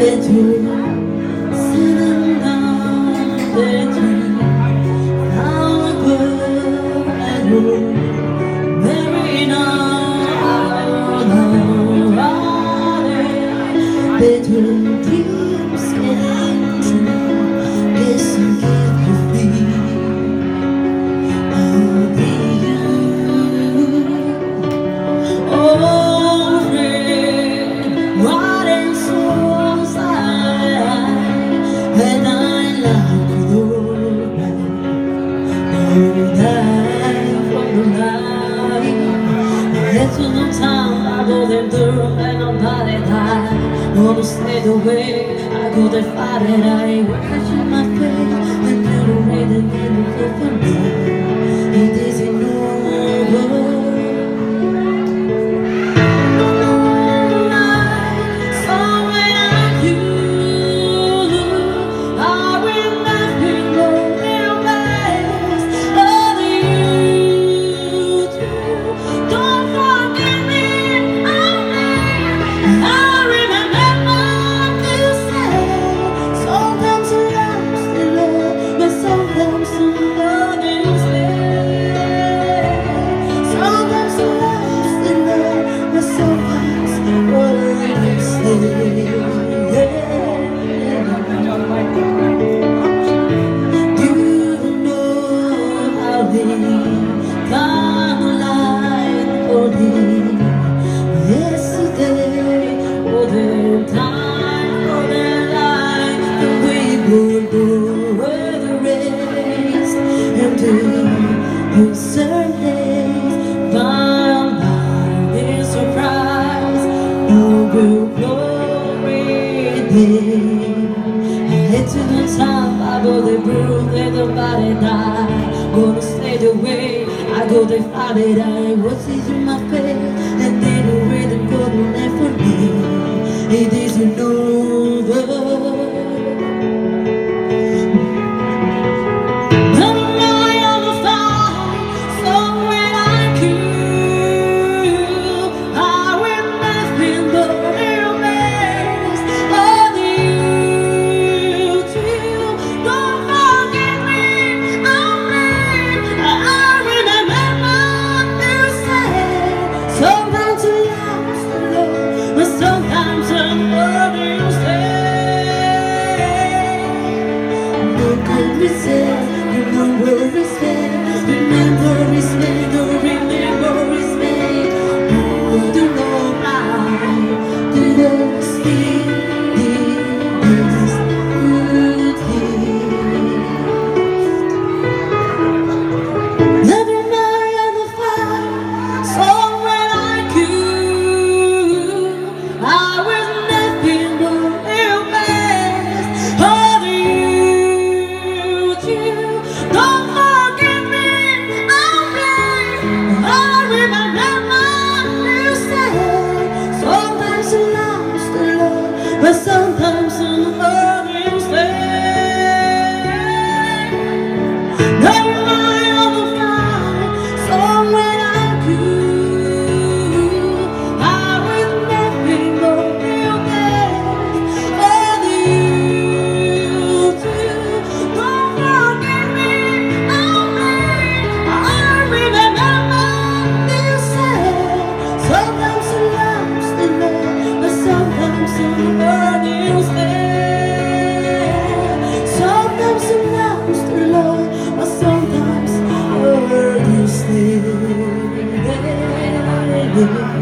Between dreams and truth, guess I'll get you free. I'll be you. Oh, friend, what and so sad, and I love you. Oh, that from the night, it's no time I go them through and nobody died. Wanna stay the way I go to fight it. I ain't watching my face and do the way that you look for me. It isn't over. Head to the top, I go they bruise, let nobody die. Gonna stay the way I go they fight it. I what's in my face, and then the rhythm couldn't let for me. It isn't over. But sometimes some others stay. Never mind on the fire, somewhere I could. I will never know real best for you too. Don't forget me, I remember you said. Sometimes some love's the love, but sometimes some sometimes I heard you say